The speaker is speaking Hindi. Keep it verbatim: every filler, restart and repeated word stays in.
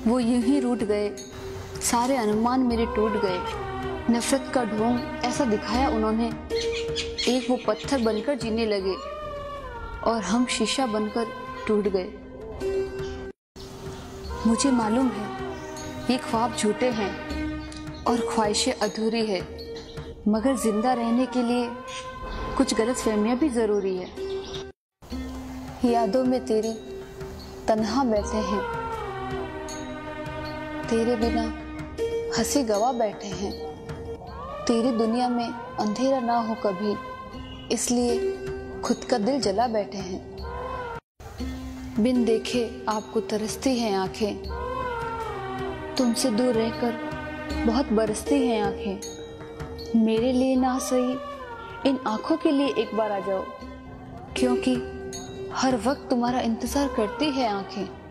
वो यूं ही रूठ गए, सारे अनुमान मेरे टूट गए। नफरत का ढोंग ऐसा दिखाया उन्होंने, एक वो पत्थर बनकर जीने लगे और हम शीशा बनकर टूट गए। मुझे मालूम है ये ख्वाब झूठे हैं और ख्वाहिशें अधूरी है, मगर जिंदा रहने के लिए कुछ गलतफहमियां भी जरूरी है। यादों में तेरी तन्हा बैठे हैं, तेरे बिना हंसी गवा बैठे हैं। तेरी दुनिया में अंधेरा ना हो कभी, इसलिए खुद का दिल जला बैठे हैं। बिन देखे आपको तरसती हैं आंखें, तुमसे दूर रहकर बहुत बरसती हैं आंखें। मेरे लिए ना सही इन आंखों के लिए एक बार आ जाओ, क्योंकि हर वक्त तुम्हारा इंतजार करती है आंखें।